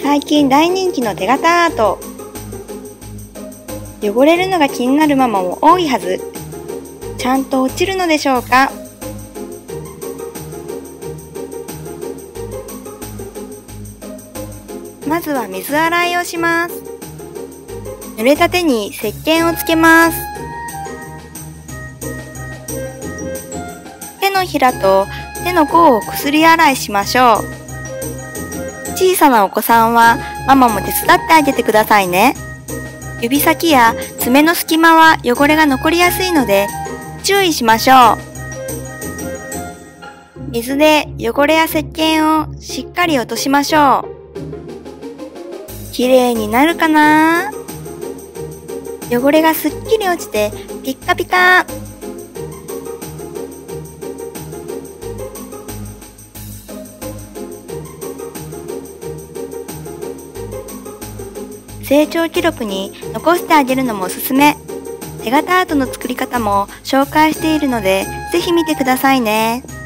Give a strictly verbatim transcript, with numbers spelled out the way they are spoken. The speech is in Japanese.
最近大人気の手形アート。汚れるのが気になるママも多いはず。ちゃんと落ちるのでしょうか？まずは水洗いをします。濡れた手に石鹸をつけます。手のひらと手の甲をこすり洗いしましょう。小さなお子さんはママも手伝ってあげてくださいね。指先や爪の隙間は汚れが残りやすいので注意しましょう。水で汚れや石鹸をしっかり落としましょう。きれいになるかな？汚れがすっきり落ちてピッカピカ。成長記録に残してあげるのもおすすめ。手形アートの作り方も紹介しているので、ぜひ見てくださいね。